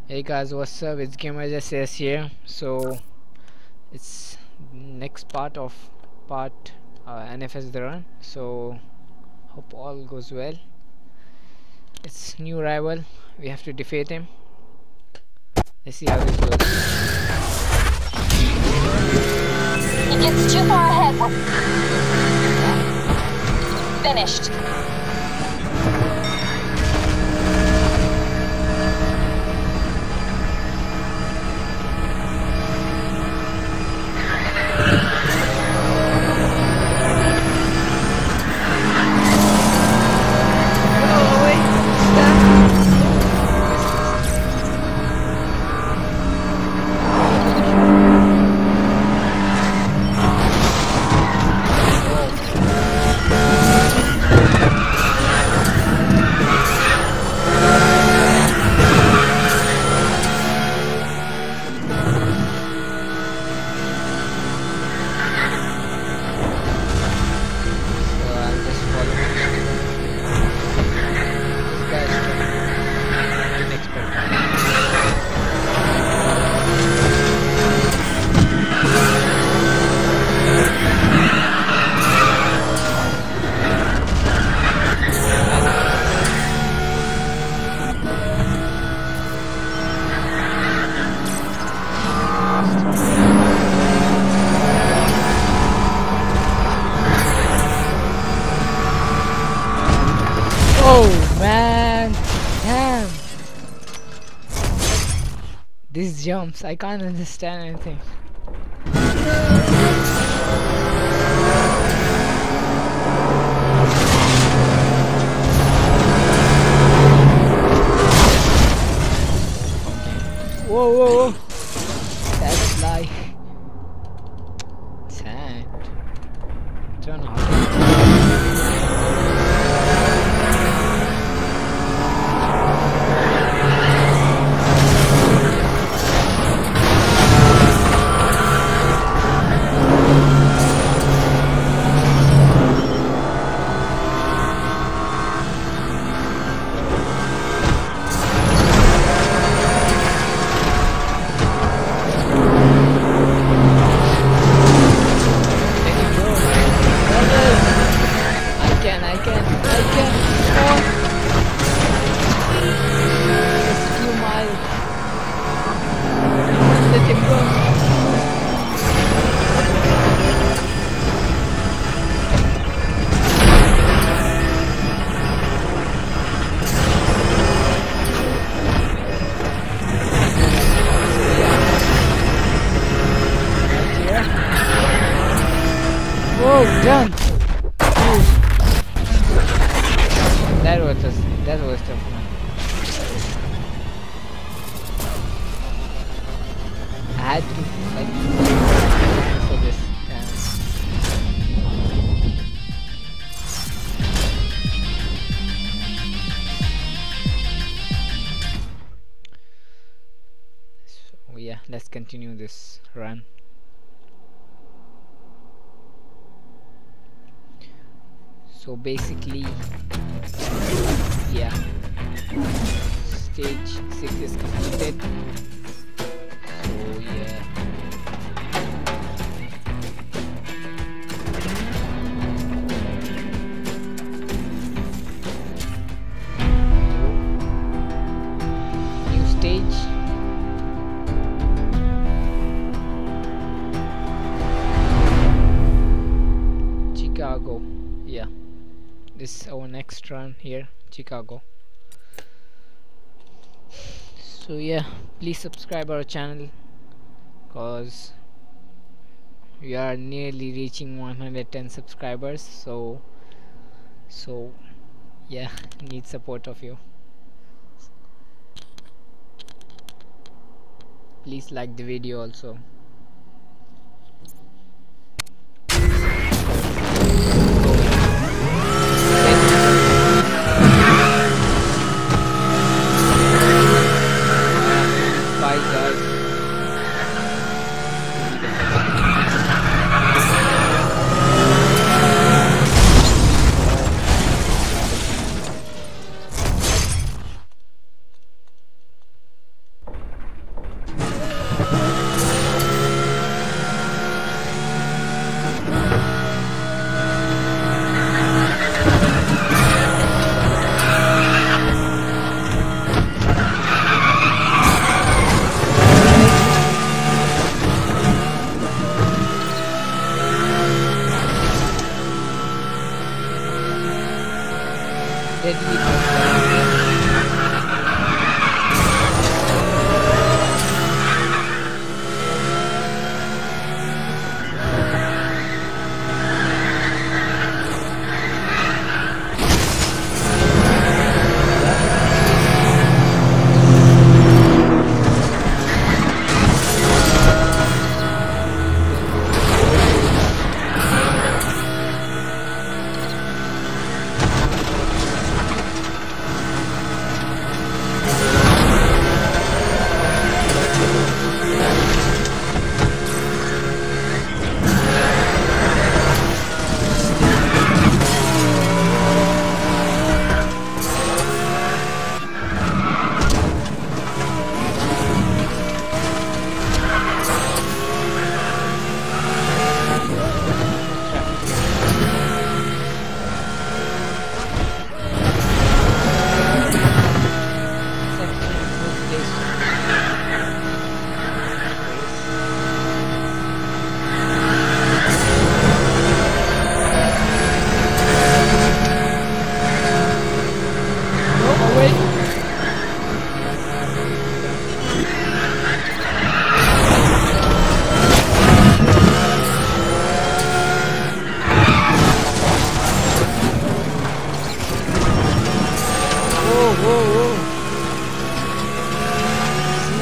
Hey guys, what's up? It's GamerzSAS here. So it's next part of part NFS the run. So hope all goes well. It's new rival. We have to defeat him. Let's see how this goes. He gets too far ahead. Finished. Oh man, damn! These jumps, I can't understand anything. Whoa, whoa, whoa! That's like sad. Turn off. Whoa, done! That was tough, man. I had to like for this. So yeah, let's continue this run. So basically, yeah, stage 6 is completed. So yeah, new stage. Chicago, yeah. This is our next run here, Chicago. So yeah, please subscribe our channel cause we are nearly reaching 110 subscribers. So yeah, need support of you. Please like the video also.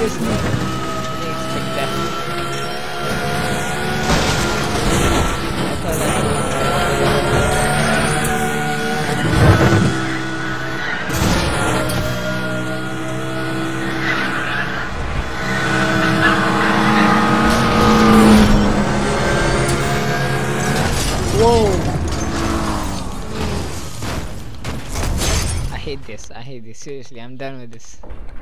seriously? I didn't expect that. I thought whoa! I hate this, seriously, I'm done with this.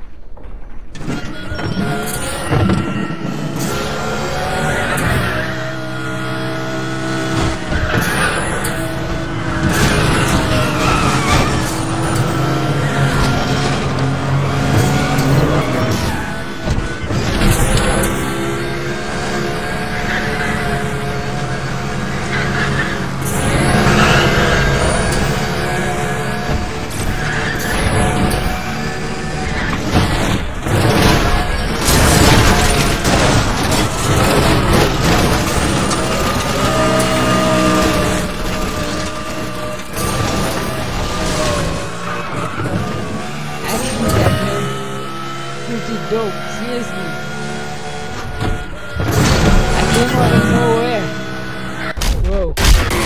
Pretty dope, seriously. I came out of nowhere. Whoa.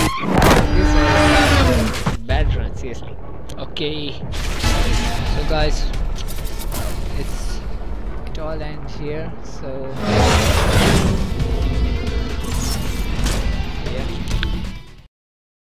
This was a bad run, seriously. Okay. So guys, it all ends here. So